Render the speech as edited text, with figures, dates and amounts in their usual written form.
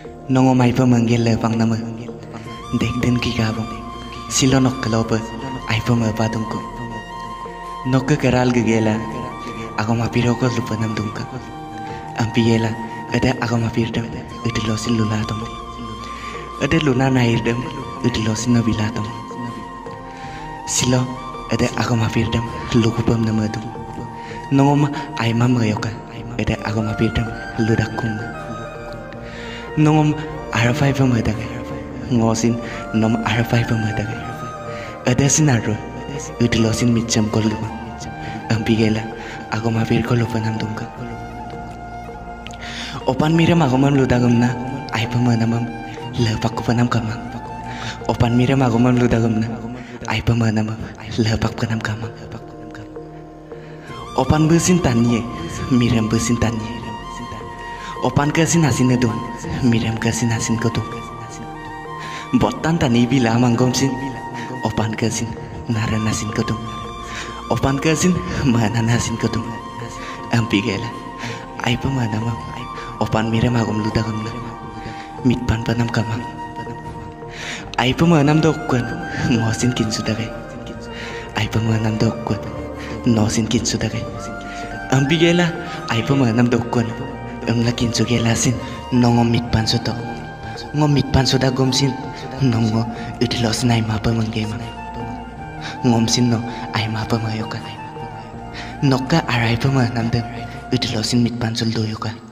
Nongo mai pa manggil le pang nama dek den ki kabong silo nok kalopa ai pa ma pa tungko nok ke keral gegela ako mapiro ko lupa nam tungka ampi yela ada ako mapirdam utilosin lulatom ada luna nairdam utilosin nabilatom silo ada ako mapirdam lukupam namadum nongoma ai mamayoka ada ako mapirdam ludakum nongom arafai pamadaga ngosin nom arafai pamadaga ada sinaro utilosin micham koluma ampigela ako mapir ko lupa nam tungka opan miram ako mam ludagam na ai pamanamam lepak ko panam kamang opan miram ako mam ludagam na ai pamanamam lepak panam kamang opan besin tanye miram besin tanye opan kasin hasin edum miram kasin hasin kodum botan tani bila manggomsin opan kasin naran hasin kodum opan kasin manan hasin kodum ampigela ai pamanamam opan miram agom ludagam na mitpan panam kamang ai pamanam dokwan ngosin kin sudagay ai pamanam dokwan nosin kin sudagay ampigela ai pamanam dokwan la kin sugelasin nongo mitpan suto mitpan sudagomsin nongo utilos na ai mapa manggema ngomsin no ai mapa mayoka nokka arai pamanam dem utilosin mitpan suldoyoka